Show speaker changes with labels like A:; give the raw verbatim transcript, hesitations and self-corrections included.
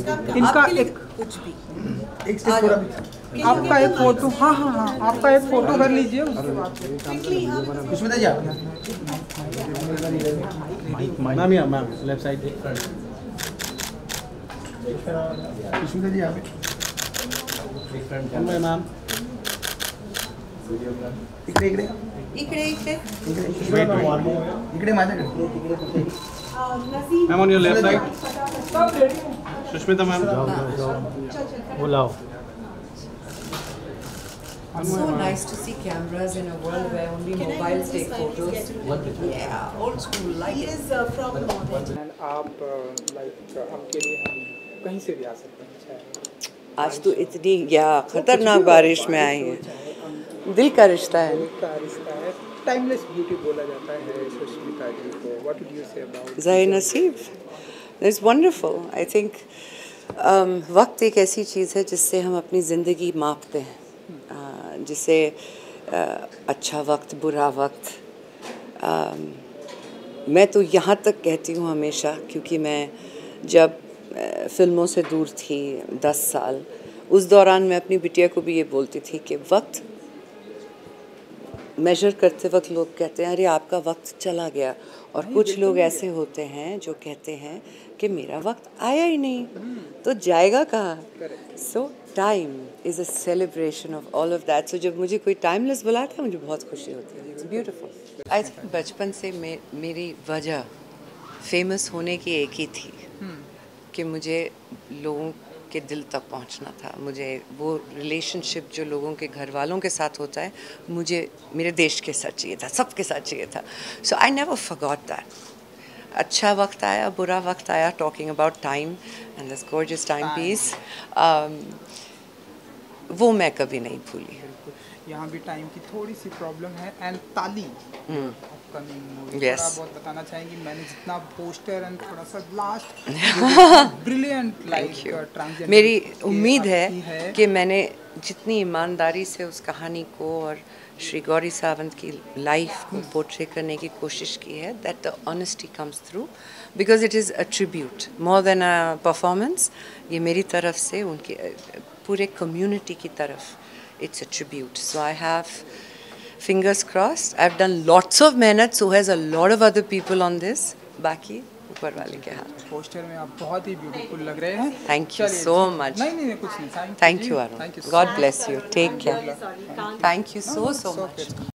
A: इनका एक
B: कुछ भी
C: एक स्टेप थोड़ा भी
A: आपका एक फोटो, हाँ हाँ हाँ आपका एक फोटो कर लीजिए उसके बाद
C: सुष्मिता जी आप मैम यहाँ ma'am left side Sushmita ji आप मैम इकडे इकडे
B: इकडे इकडे
C: इकडे माझ्याकडे
D: ma'am on your left side Sushmita ma'am बुलाओ
B: So nice to see cameras in a world where only mobiles take photos. Yeah, old school like it.
A: And आप लाइक आपके लिए हम कहीं से भी आ सकते हैं चाहे
B: आज तो इतनी या खतरनाक बारिश में आई है, दिल का रिश्ता है।
A: का रिश्ता है, टाइमलेस ब्यूटी बोला जाता है सुष्मिता जी को। What would you say about
B: ज़ाहिर नसीब इज़ वंडरफुल। आई थिंक वक्त एक ऐसी चीज़ है जिससे हम अपनी ज़िंदगी मापते हैं, uh, जिसे uh, अच्छा वक्त बुरा वक्त। uh, मैं तो यहाँ तक कहती हूँ हमेशा, क्योंकि मैं जब uh, फिल्मों से दूर थी दस साल, उस दौरान मैं अपनी बिटिया को भी ये बोलती थी कि वक्त मेजर करते वक्त लोग कहते हैं अरे आपका वक्त चला गया, और कुछ लोग ऐसे होते हैं जो कहते हैं कि मेरा वक्त आया ही नहीं, तो जाएगा कहाँ। So time is a celebration of all of that. So जब मुझे कोई टाइमलेस बुलाता है मुझे बहुत खुशी होती है। It's beautiful. आई थिंक बचपन से मे, मेरी वजह फेमस होने की एक ही थी कि मुझे लोगों के दिल तक पहुंचना था। मुझे वो रिलेशनशिप जो लोगों के घर वालों के साथ होता है, मुझे मेरे देश के साथ चाहिए था, सबके साथ चाहिए था। So I never forgot that. अच्छा वक्त आया, बुरा वक्त आया, talking about time and this gorgeous timepiece, वो मैं कभी नहीं भूली।
A: यहाँ भी टाइम की थोड़ी सी प्रॉब्लम है। And Taali upcoming movie,
B: Yes.
A: थोड़ा बहुत बताना चाहेंगी। मैंने जितना पोस्टर एंड थोड़ा सा लास्ट ब्रिलियंट लाइक ट्रांसजेंडर,
B: मेरी उम्मीद है कि मैंने जितनी ईमानदारी से उस कहानी को और श्री गौरी सावंत की लाइफ को पोर्ट्रे करने की कोशिश की है, that the honesty comes through, because it is a tribute more than a performance. ये मेरी तरफ से उनकी पूरे कम्युनिटी की तरफ it's a tribute. So I have fingers crossed. I've done lots of mehnat, so has a lot of other people on this. बाकी ऊपर वाले के हाथ।
A: पोस्टर में आप बहुत ही ब्यूटीफुल लग रहे हैं।
B: Thank you so much.
A: नहीं नहीं कुछ नहीं।
B: Thank you, Arun. God bless you. Take care. Thank you so so much.